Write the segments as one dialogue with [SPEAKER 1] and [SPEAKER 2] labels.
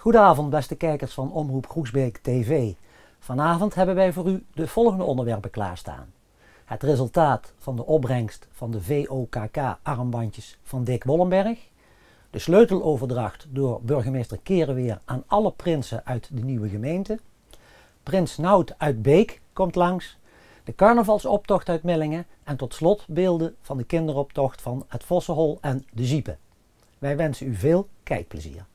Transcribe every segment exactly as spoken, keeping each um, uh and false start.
[SPEAKER 1] Goedenavond beste kijkers van Omroep Groesbeek T V. Vanavond hebben wij voor u de volgende onderwerpen klaarstaan. Het resultaat van de opbrengst van de V O K K armbandjes van Dick Wollenberg. De sleuteloverdracht door burgemeester Kerenweer aan alle prinsen uit de nieuwe gemeente. Prins Nout uit Beek komt langs. De carnavalsoptocht uit Millingen. En tot slot beelden van de kinderoptocht van het Vossenhol en de Ziepen. Wij wensen u veel kijkplezier.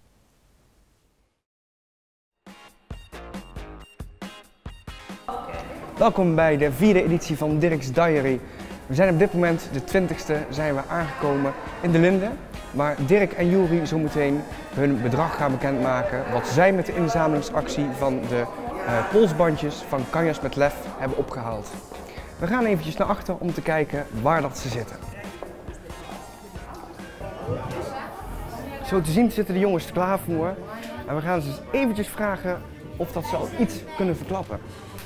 [SPEAKER 2] Welkom bij de vierde editie van Dirk's Diary. We zijn op dit moment, de twintigste, zijn we aangekomen in de Linde, waar Dirk en Juri zometeen hun bedrag gaan bekendmaken wat zij met de inzamelingsactie van de uh, polsbandjes van Kanjas met Lef hebben opgehaald. We gaan eventjes naar achter om te kijken waar dat ze zitten. Zo te zien zitten de jongens er klaar voor en we gaan ze eens eventjes vragen of dat ze al iets kunnen verklappen.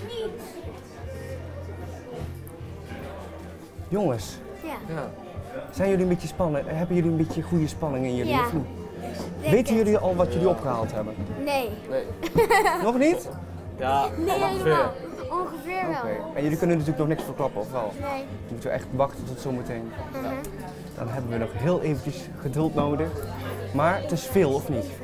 [SPEAKER 2] Jongens,
[SPEAKER 3] ja.
[SPEAKER 2] Ja. Zijn jullie een beetje spannend? Hebben jullie een beetje goede spanning in jullie?
[SPEAKER 3] Ja.
[SPEAKER 2] Of niet? Weten jullie al wat jullie opgehaald hebben?
[SPEAKER 3] Nee.
[SPEAKER 4] Nee.
[SPEAKER 2] Nog niet?
[SPEAKER 4] Ja,
[SPEAKER 3] Nee, helemaal. Ongeveer wel.
[SPEAKER 2] Oké. En jullie kunnen natuurlijk nog niks verklappen, of wel?
[SPEAKER 3] Nee.
[SPEAKER 2] Dan moeten we echt wachten tot zometeen.
[SPEAKER 3] Uh-huh.
[SPEAKER 2] Dan hebben we nog heel eventjes geduld nodig. Maar het is veel, of niet?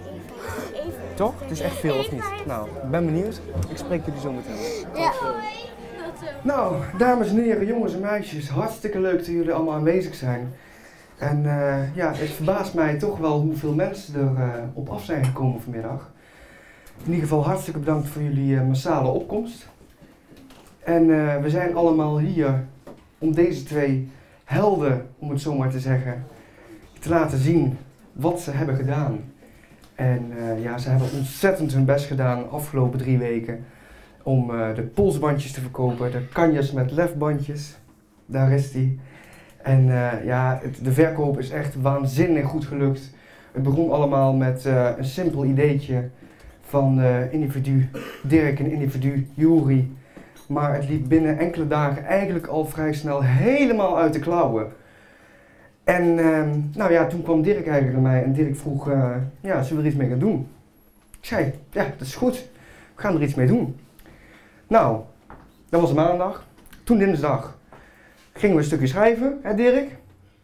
[SPEAKER 2] Toch? Het is echt veel, of niet? Nou, ik ben benieuwd. Ik spreek jullie zo meteen.
[SPEAKER 3] Ja.
[SPEAKER 2] Nou, dames en heren, jongens en meisjes, hartstikke leuk dat jullie allemaal aanwezig zijn. En uh, ja, het verbaast mij toch wel hoeveel mensen er uh, op af zijn gekomen vanmiddag. In ieder geval hartstikke bedankt voor jullie uh, massale opkomst. En uh, we zijn allemaal hier om deze twee helden, om het zo maar te zeggen, te laten zien wat ze hebben gedaan. En uh, ja, ze hebben ontzettend hun best gedaan de afgelopen drie weken. Om uh, de polsbandjes te verkopen, de Kanjas met Lef bandjes. Daar is die. En uh, ja, het, de verkoop is echt waanzinnig goed gelukt. Het begon allemaal met uh, een simpel ideetje van uh, individu Dirk en individu Juri. Maar het liep binnen enkele dagen eigenlijk al vrij snel helemaal uit de klauwen. En uh, nou ja, toen kwam Dirk eigenlijk naar mij en Dirk vroeg, uh, ja, zullen we er iets mee gaan doen? Ik zei, ja, dat is goed. We gaan er iets mee doen. Nou, dat was maandag. Toen dinsdag gingen we een stukje schrijven, hè Dirk?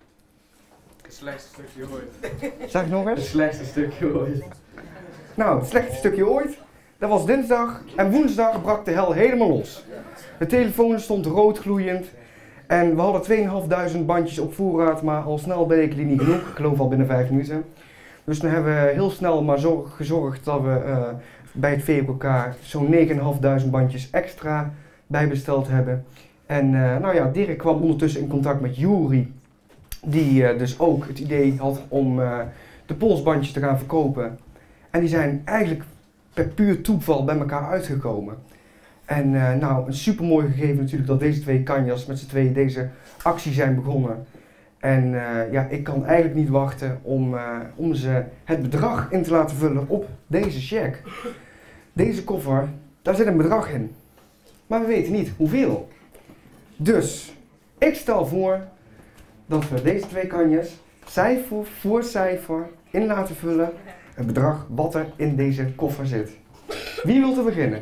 [SPEAKER 4] Het slechtste stukje ooit.
[SPEAKER 2] Zeg ik nog eens?
[SPEAKER 4] Het slechtste stukje ooit.
[SPEAKER 2] Nou, het slechtste stukje ooit. Dat was dinsdag en woensdag brak de hel helemaal los. De telefoon stond rood gloeiend en we hadden tweeduizend vijfhonderd bandjes op voorraad, maar al snel bleken die niet genoeg. Ik geloof al binnen vijf minuten. Dus toen hebben we heel snel maar zorg, gezorgd dat we uh, bij het V O K K zo'n negenduizend vijfhonderd bandjes extra bijbesteld hebben. En uh, nou ja, Dirk kwam ondertussen in contact met Juri, die uh, dus ook het idee had om uh, de polsbandjes te gaan verkopen. En die zijn eigenlijk per puur toeval bij elkaar uitgekomen. En uh, nou, een supermooi gegeven natuurlijk dat deze twee Kanjas met z'n tweeën deze actie zijn begonnen. En uh, ja, ik kan eigenlijk niet wachten om, uh, om ze het bedrag in te laten vullen op deze cheque. Deze koffer, daar zit een bedrag in. Maar we weten niet hoeveel. Dus, ik stel voor dat we deze twee Kanjas cijfer voor cijfer in laten vullen. Het bedrag wat er in deze koffer zit. Wie wil te beginnen?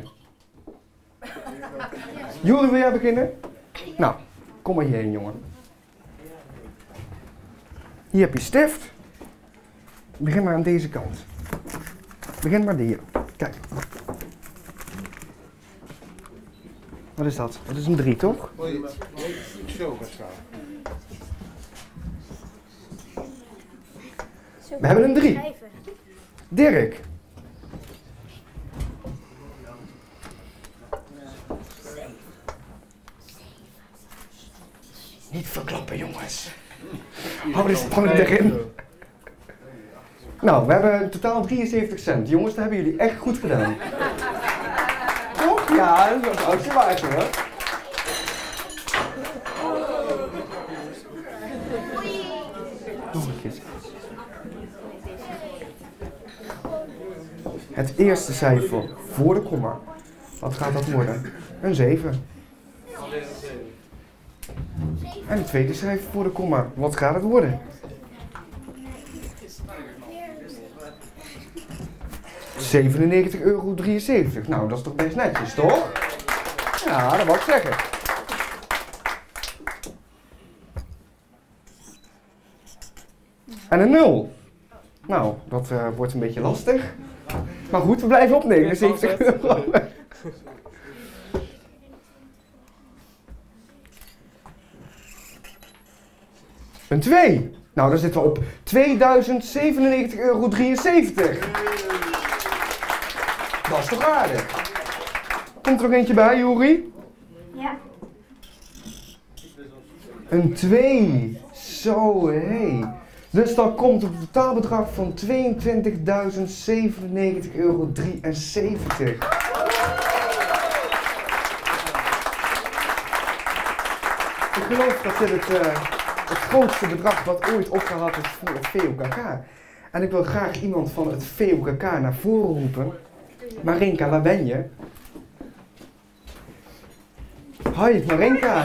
[SPEAKER 2] Juri, wil jij beginnen? Nou, kom maar hierheen, jongen. Hier heb je stift. Begin maar aan deze kant. Begin maar hier. Kijk. Wat is dat? Dat is een drie, toch?
[SPEAKER 4] Zo gaat staan.
[SPEAKER 2] We hebben een drie. Dirk. Niet verklappen, jongens. Hou de spanning erin. Nou, we hebben in totaal drieënzeventig cent. Jongens, dat hebben jullie echt goed gedaan. Toch? Ja, dat is een oudje waard hoor. Nog een keer. Het eerste cijfer voor de komma. Wat gaat dat worden? Een zeven. En het tweede cijfer voor de komma. Wat gaat het worden? zevenennegentig euro drieënzeventig. Nou, dat is toch best netjes, toch? Ja, dat wou ik zeggen. En een nul. Nou, dat uh, wordt een beetje lastig. Maar goed, we blijven op negenenzeventig euro. Een twee. Nou, dan zitten we op tweeduizend zevenennegentig euro drieënzeventig. Dat is toch aardig? Komt er nog eentje bij, Juri?
[SPEAKER 3] Ja.
[SPEAKER 2] Een twee. Zo, hé. Hey. Dus dan komt het totaalbedrag van tweeëntwintigduizend zevenennegentig euro drieënzeventig. Ik geloof dat dit het, uh, het grootste bedrag wat ooit opgehaald is voor het V O K K. En ik wil graag iemand van het V O K K naar voren roepen. Marinka, waar ben je? Hoi, Marinka.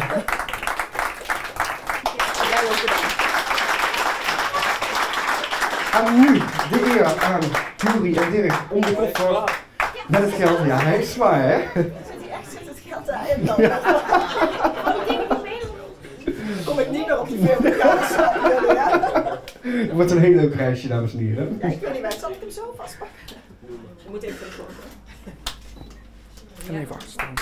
[SPEAKER 2] En nu de eer aan Juri en Dirk om de koffer met het geld. Ja, hij is zwaar, hè?
[SPEAKER 5] Zit hij echt zit het geld daarin dan? Kom ik niet meer op die V O K K?
[SPEAKER 2] Het wordt een heel leuk reisje, dames en heren.
[SPEAKER 5] Ja, ik weet niet waar, zal ik hem zo vastpakken? Je moet even voor
[SPEAKER 2] Even even achterstaan.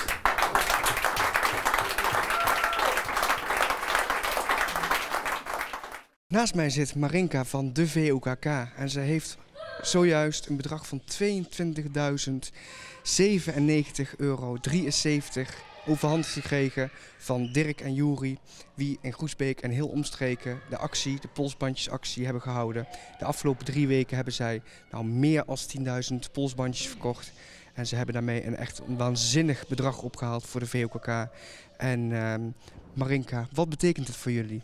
[SPEAKER 2] Naast mij zit Marinka van de V O K K en ze heeft zojuist een bedrag van tweeëntwintigduizend zevenennegentig euro drieënzeventig overhandigd gekregen van Dirk en Juri, wie in Groesbeek en heel omstreken de actie, de polsbandjesactie hebben gehouden. De afgelopen drie weken hebben zij nou meer dan tienduizend polsbandjes verkocht en ze hebben daarmee een echt waanzinnig bedrag opgehaald voor de V O K K. En uh, Marinka, wat betekent het voor jullie?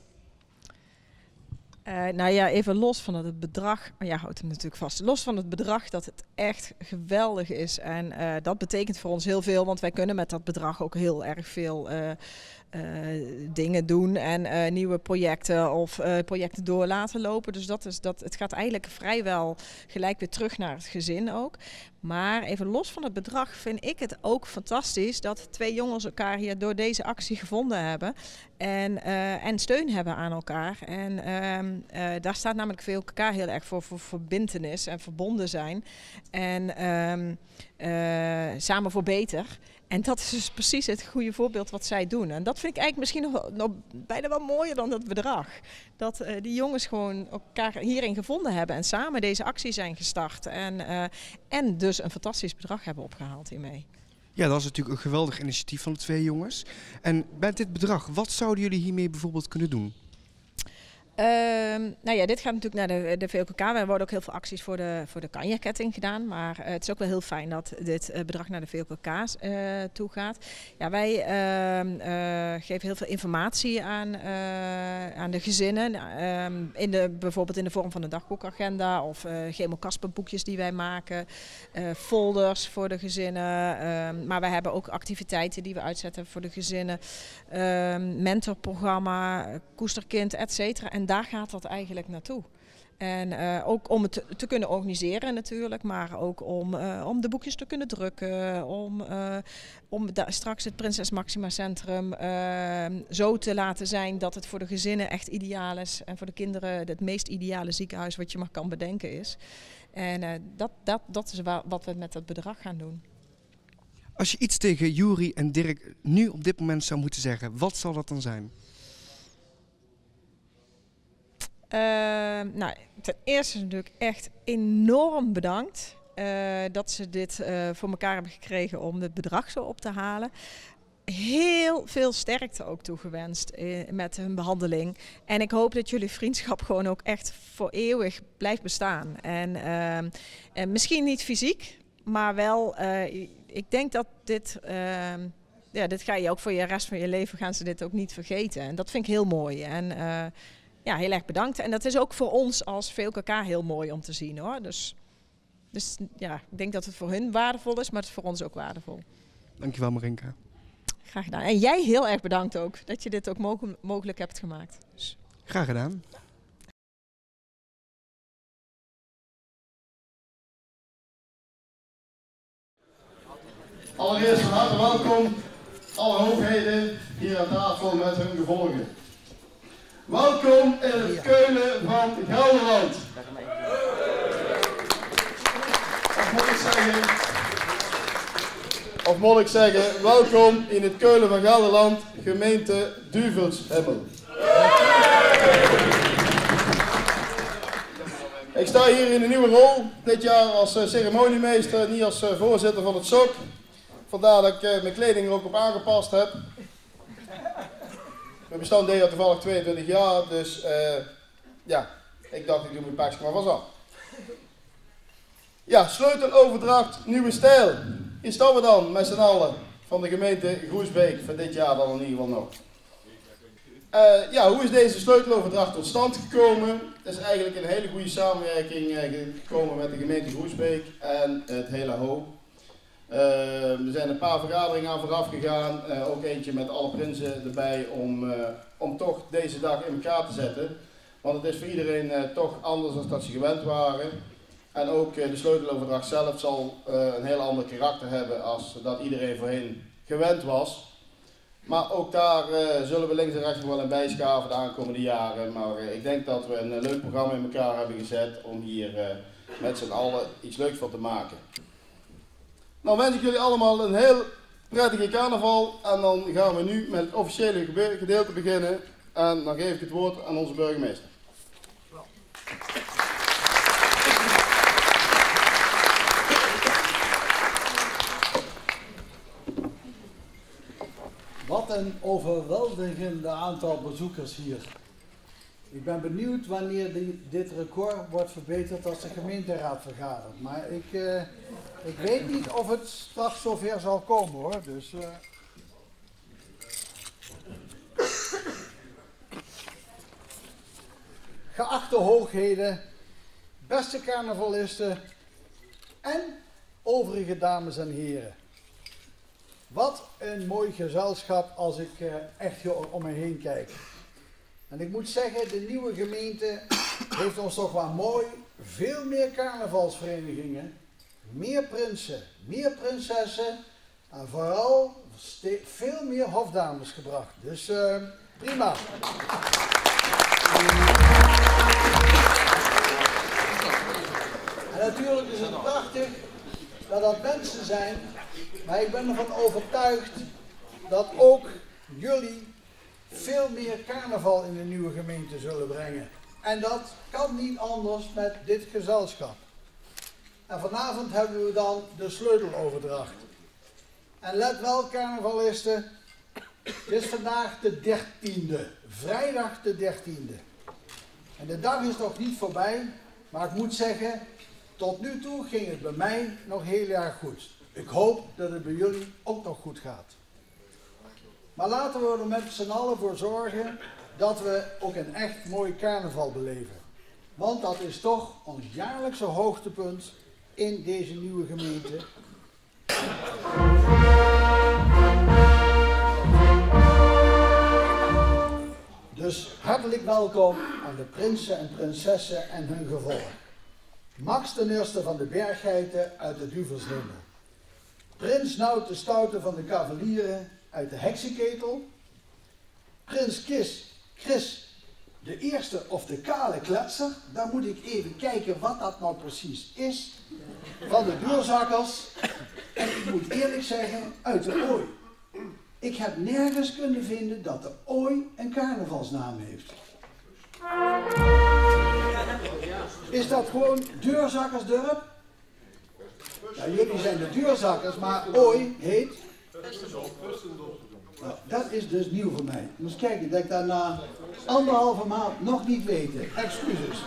[SPEAKER 5] Uh, nou ja, even los van het bedrag, maar ja, houdt hem natuurlijk vast. Los van het bedrag dat het echt geweldig is. En uh, dat betekent voor ons heel veel, want wij kunnen met dat bedrag ook heel erg veel uh, uh, dingen doen. En uh, nieuwe projecten of uh, projecten door laten lopen. Dus dat is, dat, het gaat eigenlijk vrijwel gelijk weer terug naar het gezin ook. Maar even los van het bedrag vind ik het ook fantastisch dat twee jongens elkaar hier door deze actie gevonden hebben. En, uh, en steun hebben aan elkaar. En uh, uh, daar staat namelijk V O K K heel erg voor, voor verbintenis en verbonden zijn. En um, uh, samen voor beter. En dat is dus precies het goede voorbeeld wat zij doen. En dat vind ik eigenlijk misschien nog, nog bijna wel mooier dan het bedrag. Dat uh, die jongens gewoon elkaar hierin gevonden hebben en samen deze actie zijn gestart. En, uh, en dus een fantastisch bedrag hebben opgehaald hiermee.
[SPEAKER 2] Ja, dat is natuurlijk een geweldig initiatief van de twee jongens. En bij dit bedrag, wat zouden jullie hiermee bijvoorbeeld kunnen doen?
[SPEAKER 5] Uh, nou ja, dit gaat natuurlijk naar de, de V O K K. Er worden ook heel veel acties voor de, voor de Kanja-ketting gedaan. Maar uh, het is ook wel heel fijn dat dit uh, bedrag naar de V O K K uh, toe gaat. Ja, wij uh, uh, geven heel veel informatie aan, uh, aan de gezinnen. Uh, in de, bijvoorbeeld in de vorm van een dagboekagenda of uh, Gemo-Kasperboekjes die wij maken. Uh, folders voor de gezinnen. Uh, maar wij hebben ook activiteiten die we uitzetten voor de gezinnen. Uh, mentorprogramma, koesterkind, et cetera. En daar gaat dat eigenlijk naartoe. En uh, ook om het te, te kunnen organiseren natuurlijk, maar ook om, uh, om de boekjes te kunnen drukken, om, uh, om da- straks het Prinses Maxima Centrum uh, zo te laten zijn dat het voor de gezinnen echt ideaal is en voor de kinderen het meest ideale ziekenhuis wat je maar kan bedenken is. En uh, dat, dat, dat is wa- wat we met dat bedrag gaan doen.
[SPEAKER 2] Als je iets tegen Juri en Dirk nu op dit moment zou moeten zeggen, wat zal dat dan zijn?
[SPEAKER 5] Uh, nou, ten eerste natuurlijk echt enorm bedankt uh, dat ze dit uh, voor elkaar hebben gekregen om het bedrag zo op te halen. Heel veel sterkte ook toegewenst uh, met hun behandeling. En ik hoop dat jullie vriendschap gewoon ook echt voor eeuwig blijft bestaan. En, uh, en misschien niet fysiek, maar wel, uh, ik denk dat dit... Uh, ja, dit ga je ook voor de rest van je leven, gaan ze dit ook niet vergeten. En dat vind ik heel mooi. En, uh, Ja, heel erg bedankt. En dat is ook voor ons als V O K K heel mooi om te zien, hoor. Dus, dus ja, ik denk dat het voor hun waardevol is, maar het is voor ons ook waardevol.
[SPEAKER 2] Dankjewel, Marinka.
[SPEAKER 5] Graag gedaan. En jij heel erg bedankt ook, dat je dit ook mog- mogelijk hebt gemaakt. Dus.
[SPEAKER 2] Graag gedaan.
[SPEAKER 6] Allereerst van harte welkom alle hoogheden hier aan tafel met hun gevolgen. Welkom in het Keulen van Gelderland. Of moet ik zeggen, of moet ik zeggen, welkom in het Keulen van Gelderland, gemeente Duvelshemmel. Ik sta hier in een nieuwe rol, dit jaar als ceremoniemeester, niet als voorzitter van het S O C. Vandaar dat ik mijn kleding er ook op aangepast heb. Mijn bestand deed al toevallig tweeëntwintig jaar, dus uh, ja, ik dacht ik doe mijn pakje maar vast af. Ja, sleuteloverdracht, nieuwe stijl. Hier staan we dan met z'n allen van de gemeente Groesbeek, van dit jaar dan in ieder geval nog. Uh, ja, hoe is deze sleuteloverdracht tot stand gekomen? Het is eigenlijk een hele goede samenwerking uh, gekomen met de gemeente Groesbeek en het hele H O. Uh, er zijn een paar vergaderingen aan vooraf gegaan, uh, ook eentje met alle prinsen erbij om, uh, om toch deze dag in elkaar te zetten. Want het is voor iedereen uh, toch anders dan dat ze gewend waren. En ook uh, de sleuteloverdracht zelf zal uh, een heel ander karakter hebben als dat iedereen voorheen gewend was. Maar ook daar uh, zullen we links en rechts nog wel in bijschaven de aankomende jaren. Maar uh, ik denk dat we een uh, leuk programma in elkaar hebben gezet om hier uh, met z'n allen iets leuks van te maken. Nou wens ik jullie allemaal een heel prettige carnaval en dan gaan we nu met het officiële gedeelte beginnen en dan geef ik het woord aan onze burgemeester.
[SPEAKER 7] Wat een overweldigend aantal bezoekers hier. Ik ben benieuwd wanneer die, dit record wordt verbeterd als de gemeenteraad vergadert. Maar ik, uh, ik weet niet of het straks zover zal komen hoor. Dus, uh... Geachte hoogheden, beste carnavalisten en overige dames en heren. Wat een mooi gezelschap als ik uh, echt hier om me heen kijk. En ik moet zeggen, de nieuwe gemeente heeft ons toch wel mooi veel meer carnavalsverenigingen, meer prinsen, meer prinsessen en vooral veel meer hofdames gebracht. Dus uh, prima. En natuurlijk is het prachtig dat dat mensen zijn, maar ik ben ervan overtuigd dat ook jullie veel meer carnaval in de nieuwe gemeente zullen brengen. En dat kan niet anders met dit gezelschap. En vanavond hebben we dan de sleuteloverdracht. En let wel carnavalisten, het is vandaag de dertiende, vrijdag de dertiende. En de dag is nog niet voorbij, maar ik moet zeggen, tot nu toe ging het bij mij nog heel erg goed. Ik hoop dat het bij jullie ook nog goed gaat. Maar laten we er met z'n allen voor zorgen dat we ook een echt mooi carnaval beleven. Want dat is toch ons jaarlijkse hoogtepunt in deze nieuwe gemeente. Dus hartelijk welkom aan de prinsen en prinsessen en hun gevolg. Max ten Eerste van de Berggeiten uit de Duvelshemmel. Prins Nout de Stoute van de Cavalieren uit de Heksenketel. Prins Kis, Chris de Eerste of de Kale Kletser. Daar moet ik even kijken wat dat nou precies is. Van de Duurzakkers. En ik moet eerlijk zeggen, uit de Ooi. Ik heb nergens kunnen vinden dat de Ooi een carnavalsnaam heeft. Is dat gewoon Deurzakkersdorp? Ja, jullie zijn de Duurzakkers, maar Ooi heet? Nou, dat is dus nieuw voor mij. Ik moet kijken dat ik dat na anderhalve maand nog niet weet. Excuses.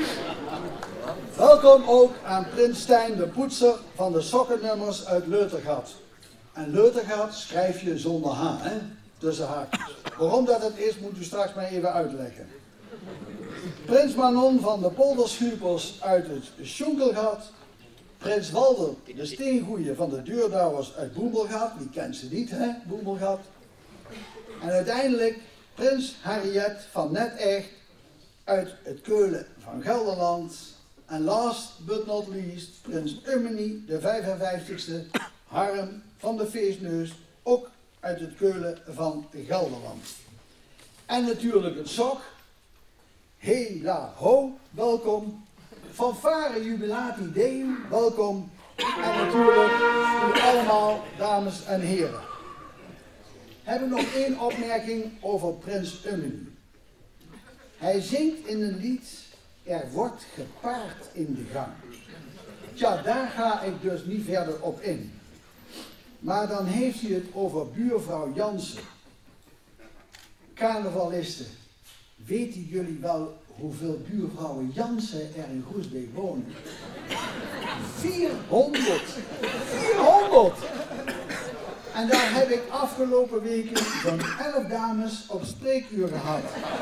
[SPEAKER 7] Welkom ook aan Prins Stijn de Poetser van de sokkennummers uit Leutergat. En Leutergat schrijf je zonder H, hè? Tussen haakjes. Waarom dat het is, moet u straks maar even uitleggen. Prins Manon van de Polderschupers uit het Schonkelgat. Prins Walder de Steengoeie van de Deurdouwers uit Boemelgat. Wie kent ze niet, hè? Boemelgat. En uiteindelijk Prins Harriet van Net Echt uit het Keulen van Gelderland. En last but not least, Prins Ummenie, de vijfenvijftigste Harm van de Feestneus, ook uit het Keulen van Gelderland. En natuurlijk het Sok. Hela ho, welkom. Fanfare Jubilati Deum, welkom. En natuurlijk u allemaal, dames en heren. Hebben nog één opmerking over Prins Ummenu. Hij zingt in een lied, er wordt gepaard in de gang. Tja, daar ga ik dus niet verder op in. Maar dan heeft hij het over buurvrouw Jansen. Carnavalisten, weten jullie wel hoeveel buurvrouwen Jansen er in Groesbeek wonen? vierhonderd! vierhonderd! En daar heb ik afgelopen weken zo'n elf dames op spreekuur gehad.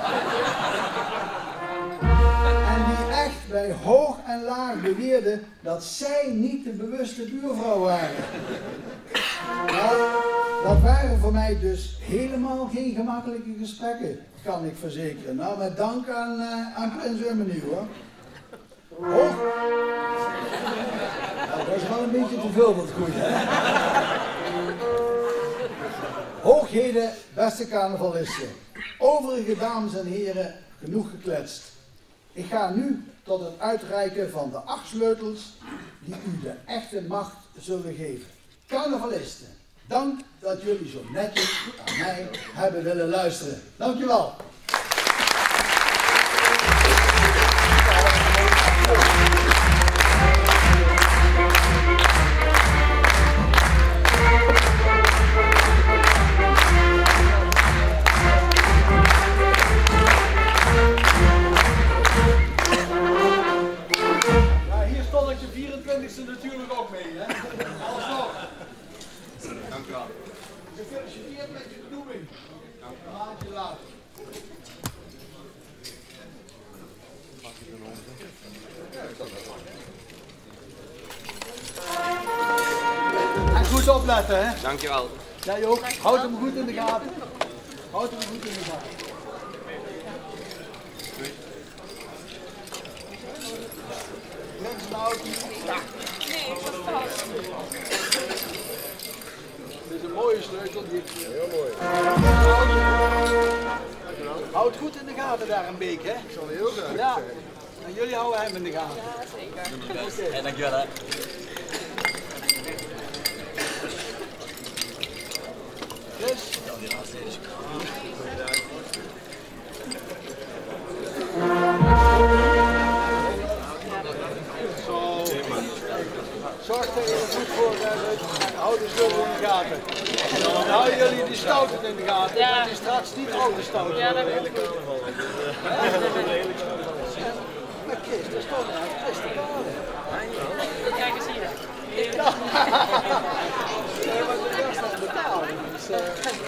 [SPEAKER 7] En die echt bij hoog en laag beweerden dat zij niet de bewuste buurvrouw waren. Nou, dat waren voor mij dus helemaal geen gemakkelijke gesprekken, kan ik verzekeren. Nou, met dank aan, uh, aan Prins Ummenu, hoor. Hoog. Nou, dat is wel een beetje te veel wat goed, hè? Hoogheden, beste carnavalisten. Overige dames en heren, genoeg gekletst. Ik ga nu tot het uitreiken van de acht sleutels die u de echte macht zullen geven. Carnavalisten, dank dat jullie zo netjes aan mij hebben willen luisteren. Dankjewel.
[SPEAKER 6] Natuurlijk ook mee, hè? Alles nog. Dank u wel. Gefeliciteerd met je benoeming. Dank u wel. Een maandje later. En goed opletten, hè?
[SPEAKER 4] Dank je wel.
[SPEAKER 6] Jij ook. Houd hem goed in de gaten. Houd hem goed in de gaten. Mensen nou. Ja. Dit is een mooie sleutel. Die... Heel mooi. Houd goed in de gaten daar een Beek, hè? Ik zal heel graag. Ja. En jullie houden hem in de gaten. Ja, zeker. Okay. Ja, dankjewel, hè. Chris? Zorg er even goed voor en hou de sleutel in de gaten. Dan houden jullie die stouten in de gaten, ja. Dat is straks niet al te stout. Ja, dat weet ik wel. Maar Chris, dat is toch een Chris de Kade.
[SPEAKER 3] Kijk eens hier.
[SPEAKER 6] Ja, maar de rest aan betalen. Dus, uh...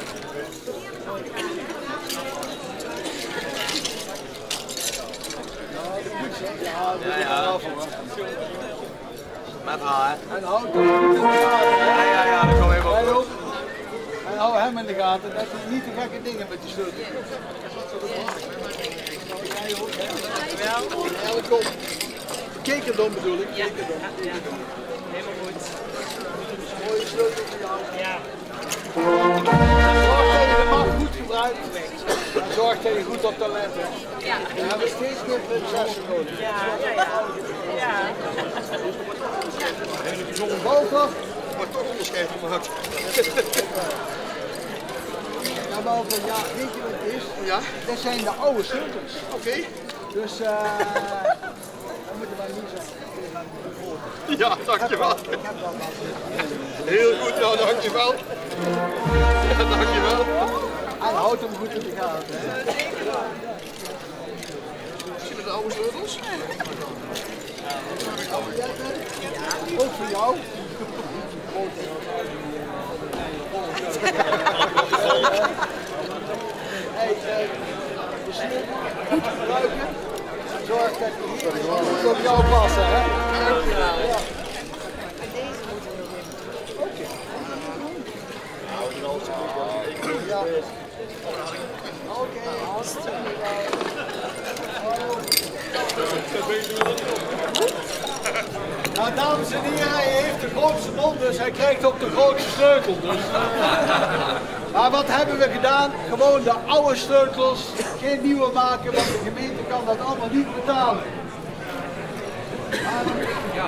[SPEAKER 6] Nou, dat moet zeggen. Ja, dat moet je wel voor.
[SPEAKER 4] Met A, hè?
[SPEAKER 6] En hou hem in de gaten.
[SPEAKER 4] Ja, ja, ja, dat kan even op.
[SPEAKER 6] En hou hem in de gaten, dat hij niet te gekke dingen met die sleutel doet. Welkom. Kekerdom bedoel ik.
[SPEAKER 3] Ja,
[SPEAKER 6] Kekerdom.
[SPEAKER 3] ja, helemaal goed.
[SPEAKER 6] Mooie sleutel voor jou.
[SPEAKER 3] Ja.
[SPEAKER 6] Zorg dat je de macht goed gebruikt. En zorg dat je goed op talent hebt.
[SPEAKER 3] Ja.
[SPEAKER 6] We hebben steeds meer prinsessen nodig.
[SPEAKER 3] Ja, ja, ja.
[SPEAKER 6] Walter.
[SPEAKER 4] Maar toch onderscheid gemaakt.
[SPEAKER 6] Ja, Walter, ja, weet je wat het is?
[SPEAKER 4] Ja?
[SPEAKER 6] Dat zijn de oude sleutels.
[SPEAKER 4] Oké. Okay.
[SPEAKER 6] Dus uh, dat moeten wij niet zeggen.
[SPEAKER 4] Ja, dankjewel. Heel goed, nou dankjewel. Ja, dankjewel.
[SPEAKER 6] En houd hem goed in de gaten. Hè?
[SPEAKER 4] Zie je de oude sleutels?
[SPEAKER 6] Ook voor jou. Hey, uh, de sleutel goed gebruiken. Zorg dat je hier goed op jou passen. Hè? Ja. Oké. Ja. Oké, hartstikke wel.
[SPEAKER 7] Nou, dames en heren, hij heeft de grootste mond, dus hij krijgt ook de grootste sleutel. Dus, uh... Maar wat hebben we gedaan? Gewoon de oude sleutels, geen nieuwe maken, want de gemeente kan dat allemaal niet betalen.
[SPEAKER 3] Ja.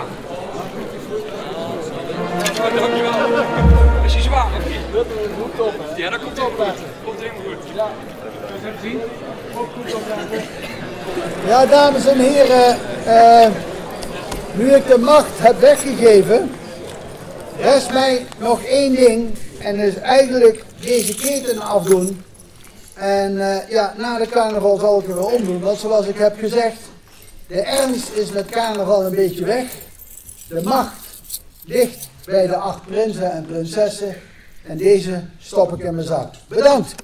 [SPEAKER 3] Dankjewel. Is hij zwaar of niet?
[SPEAKER 7] Dat komt op, hè?
[SPEAKER 3] Ja, dat komt op. Komt helemaal goed.
[SPEAKER 7] Ja. Zien? Ook goed opletten. Ja, dames en heren, uh, nu ik de macht heb weggegeven, rest mij nog één ding en dat is eigenlijk deze keten afdoen. En uh, ja, na de carnaval zal ik er weer omdoen, want zoals ik heb gezegd, de ernst is met carnaval een beetje weg. De macht ligt bij de acht prinsen en prinsessen en deze stop ik in mijn zak. Bedankt!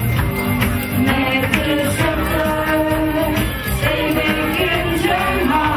[SPEAKER 8] Met de scepter, stevig in zijn hand.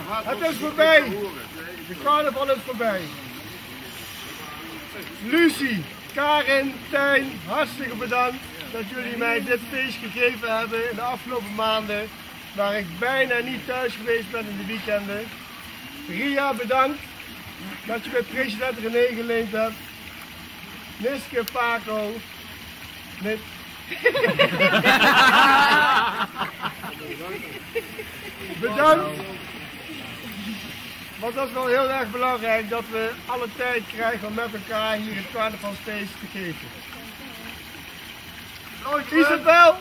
[SPEAKER 8] Het is voorbij. De carnaval is voorbij. Lucie, Karin, Tijn, hartstikke bedankt dat jullie mij dit feest gegeven hebben in de afgelopen maanden. Waar ik bijna niet thuis geweest ben in de weekenden. Ria, bedankt dat je met president René geleend hebt. Niske, Paco. Met... Bedankt. Want dat is wel heel erg belangrijk dat we alle tijd krijgen om met elkaar hier het carnavalsfeest te geven. Isabel!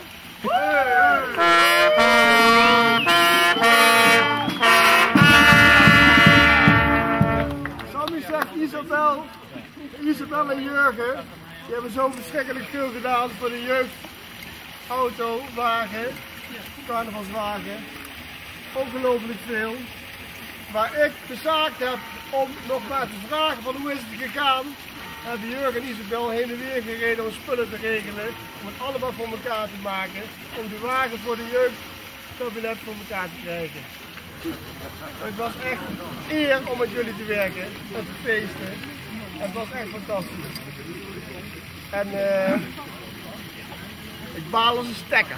[SPEAKER 8] Sammy zegt Isabel, Isabel en Jurgen, die hebben zo verschrikkelijk veel gedaan voor de jeugdauto, wagen, carnavalswagen. Ongelooflijk veel. Waar ik bezaakt heb om nog maar te vragen van hoe is het gegaan, hebben Jurgen en Isabel heen en weer gereden om spullen te regelen, om het allemaal voor elkaar te maken, om de wagen voor de jeugdkabinet voor elkaar te krijgen. Het was echt een eer om met jullie te werken, met de feesten. Het was echt fantastisch. En uh, ik baal als een stekker.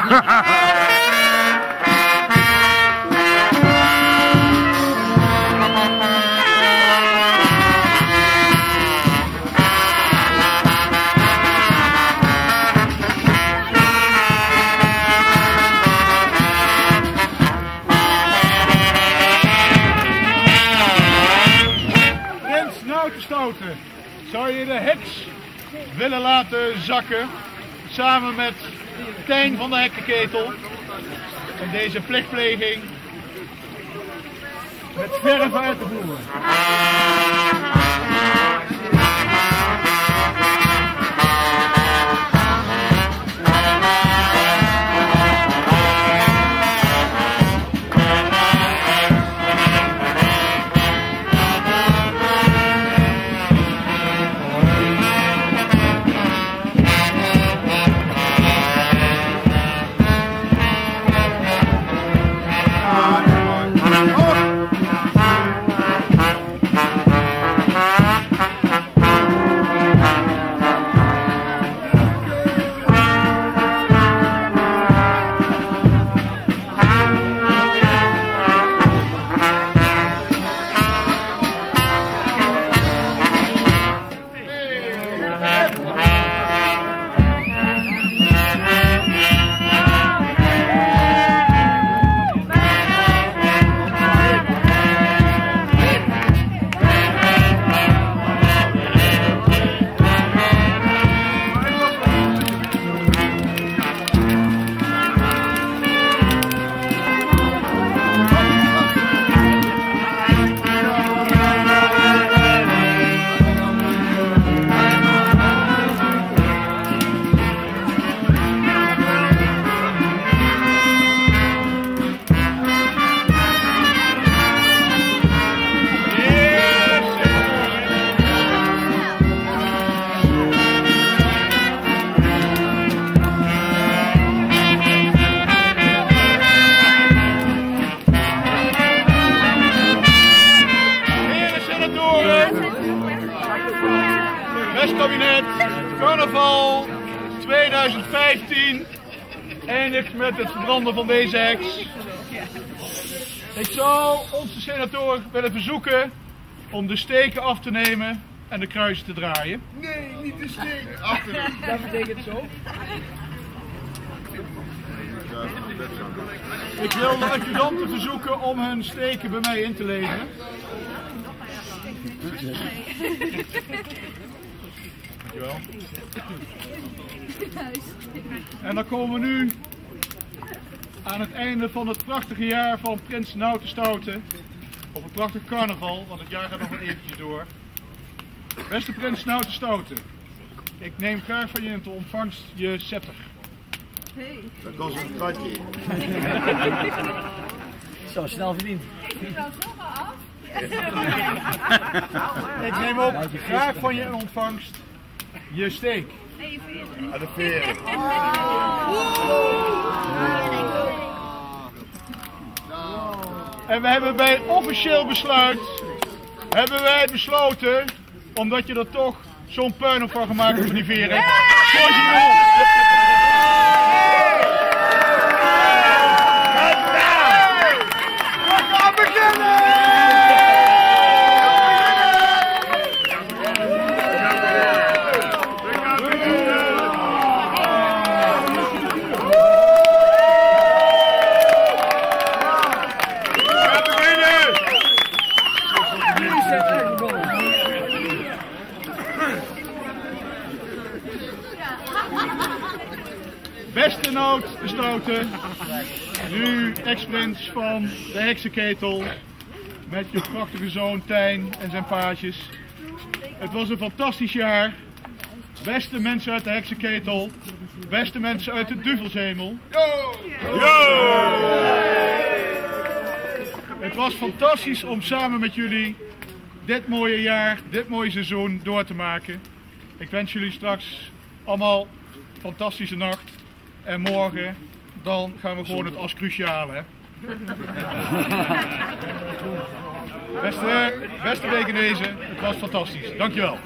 [SPEAKER 8] Zou je de heks willen laten zakken samen met Tijn van de Hekkenketel en deze plichtpleging met verf uit te voeren? Kabinet, carnaval tweeduizend vijftien eindigt met het verbranden van deze heks. Ik zou onze senatoren willen verzoeken om de steken af te nemen en de kruisen te draaien.
[SPEAKER 4] Nee, niet de steken af te nemen.
[SPEAKER 8] Dat betekent zo. Ik wil de adjudanten verzoeken om hun steken bij mij in te leveren. Dankjewel. En dan komen we nu aan het einde van het prachtige jaar van Prins Nauta Stouten. Op een prachtig carnaval, want het jaar gaat nog wel eventjes door. Beste Prins Nauta Stouten, ik neem graag van je in de ontvangst je scepter.
[SPEAKER 4] Hey. Dat kost een kwartje.
[SPEAKER 1] Zo snel verdiend.
[SPEAKER 9] Ik wel zomaar af.
[SPEAKER 8] Ik neem ook graag van je in ontvangst je steek.
[SPEAKER 4] Aan de veren.
[SPEAKER 9] En we hebben bij officieel besluit, hebben wij besloten, omdat je er toch zo'n puinhoop van gemaakt hebt van die veren. Gooi je hem op.
[SPEAKER 8] We gaan beginnen!
[SPEAKER 9] Beste Nout de Stoute, nu ex-prins van de Heksenketel, met je prachtige zoon Tijn en zijn paasjes. Het was een fantastisch jaar. Beste mensen uit de Heksenketel, beste mensen uit de Duvelshemel. Het was fantastisch om samen met jullie dit mooie jaar, dit mooie seizoen door te maken. Ik wens jullie straks allemaal een fantastische nacht. En morgen, dan gaan we gewoon het als cruciaal, hè. Beste, beste Bekenezen, het was fantastisch. Dankjewel.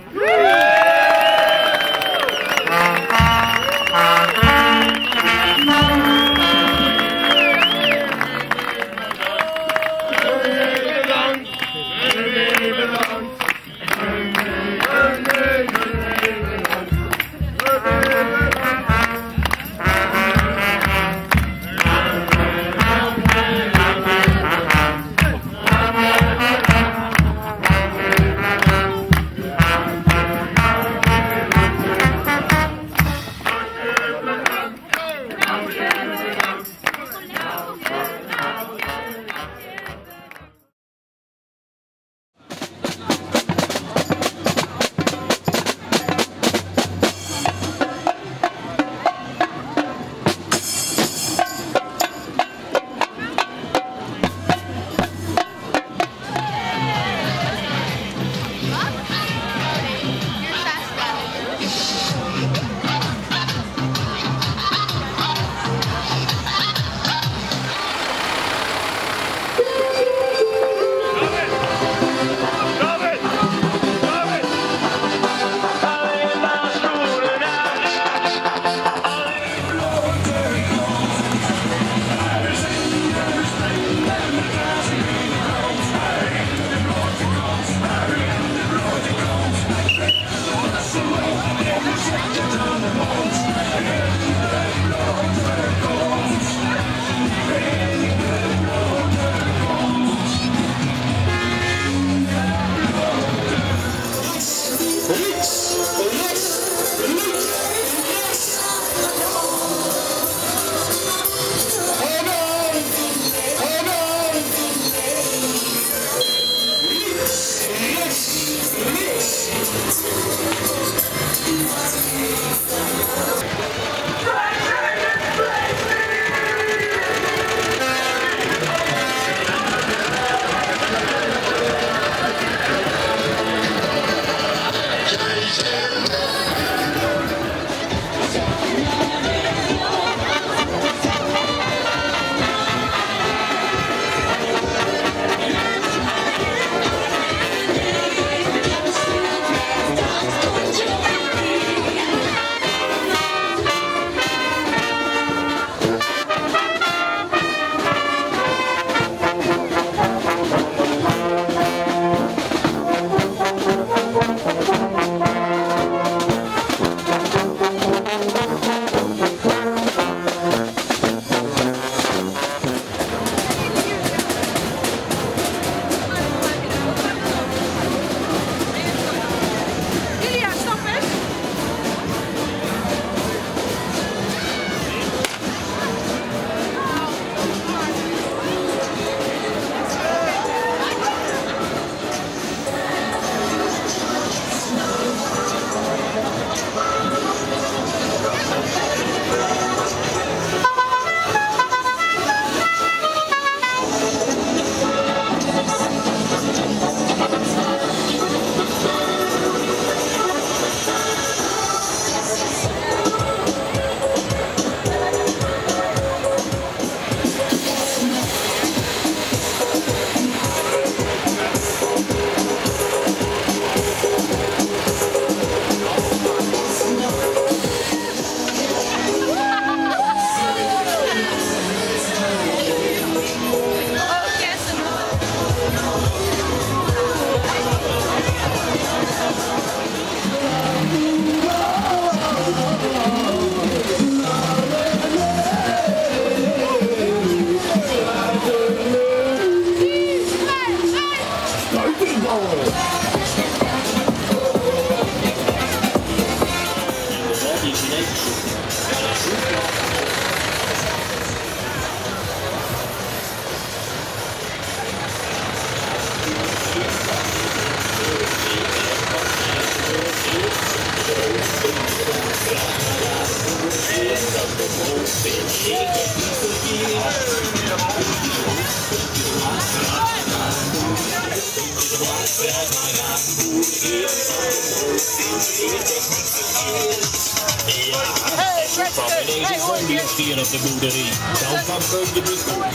[SPEAKER 10] Hier op de boerderie. Dan kan ook de boerderie.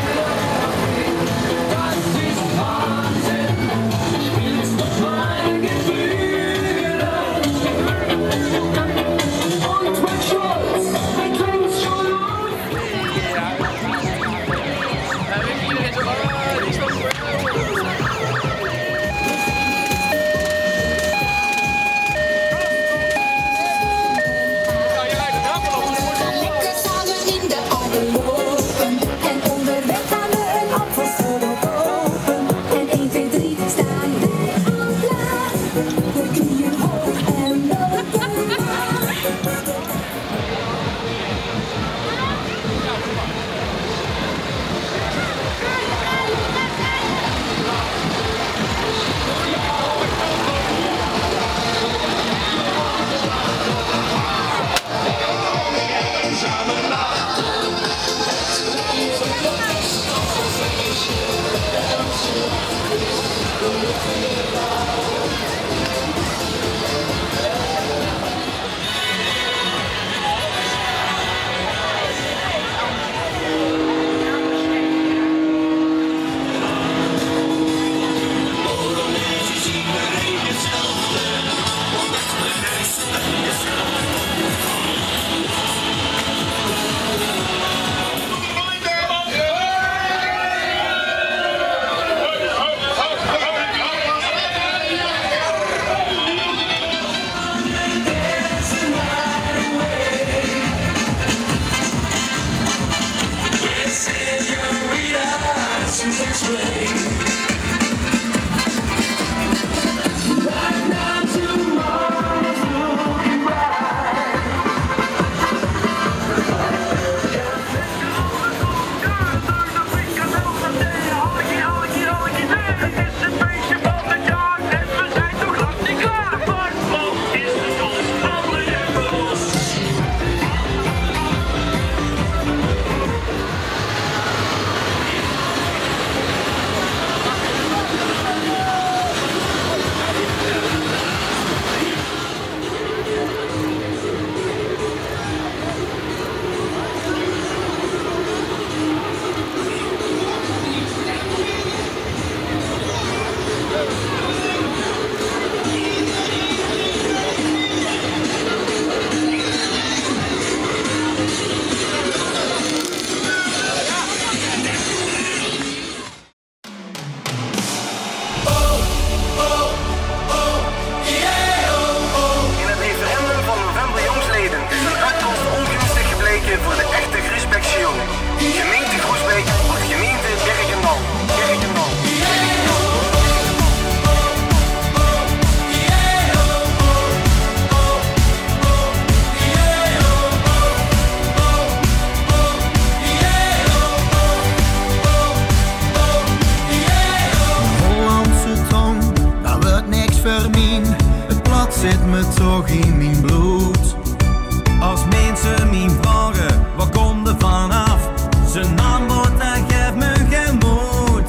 [SPEAKER 11] zit me toch in mijn bloed. Als mensen me vragen, waar komt er vanaf? Zijn aanbod, dat geeft me geen moed.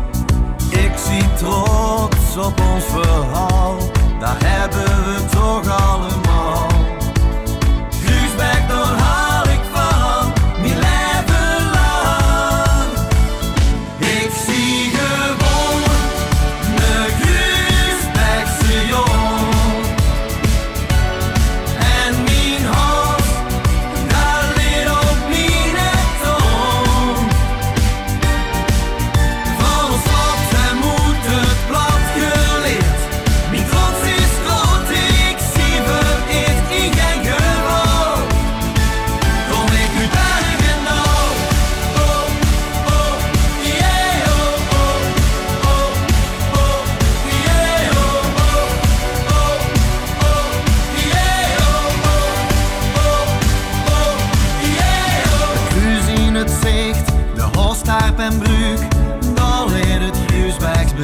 [SPEAKER 11] Ik zie trots op ons verhaal, daar hebben we toch allemaal. Gruusbeek, daar haal ik van, mijn leven lang. Ik zie gewoon de Gruusbeekse jong. En mijn hart, dat ligt op mijn tong. Van ons wat en moe.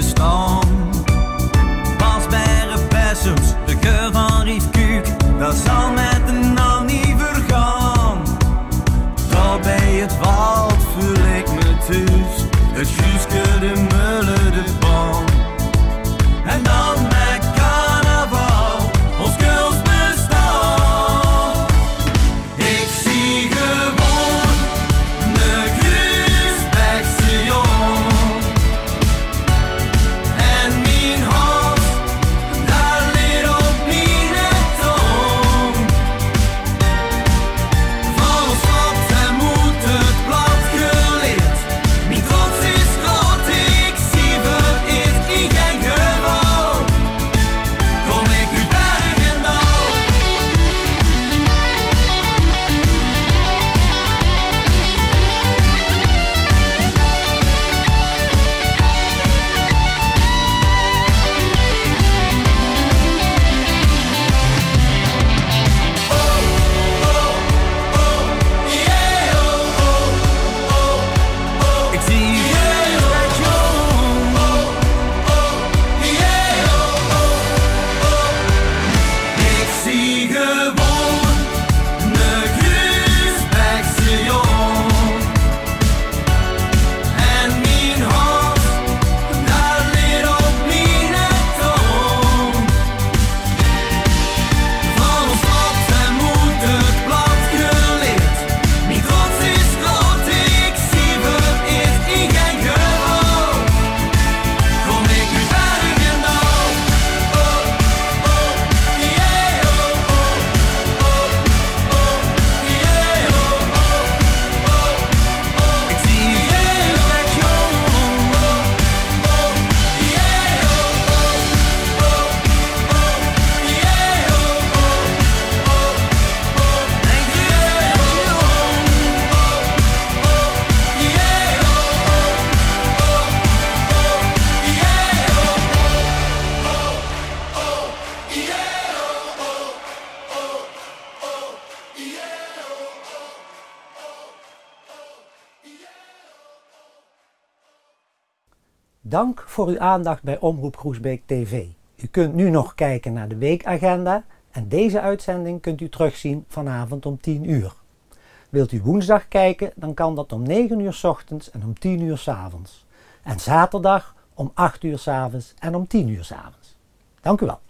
[SPEAKER 11] staan. Pasberen, bessems, de geur van riefkuuk, dat zal met de naam niet vergaan. Daar bij het wald voel ik me thuis, het juiske, de mullen, de baan. En dan met carnaval, ons kunstbestaan. Ik zie gewoon de Groesbeekse jong. En mijn hart, daar ligt op mijn tong. Van ons land en moet het blad geleerd. Mijn trots is groot, ik zie het in geen geval. Kom ik u berg en dal. Ik zie Groesbeek jong. Ik zie gewoon de Groesbeekse jong. En mijn hart, daar ligt op mijn tong. Van ons land en moet het blad geleerd. Mijn trots is groot, ik zie het in geen geval. Kom ik u berg en dal. Oh, oh, yeah, oh, oh, oh, oh, yeah, oh, oh, oh. Ik zie Groesbeek jong. Oh, oh, yeah, oh, oh, oh, oh, yeah, oh, oh, oh, oh. En Groesbeek jong.
[SPEAKER 1] Dank voor uw aandacht bij Omroep Groesbeek T V. U kunt nu nog kijken naar de weekagenda en deze uitzending kunt u terugzien vanavond om tien uur. Wilt u woensdag kijken, dan kan dat om negen uur 's ochtends en om tien uur 's avonds. En zaterdag om acht uur 's avonds en om tien uur 's avonds. Dank u wel.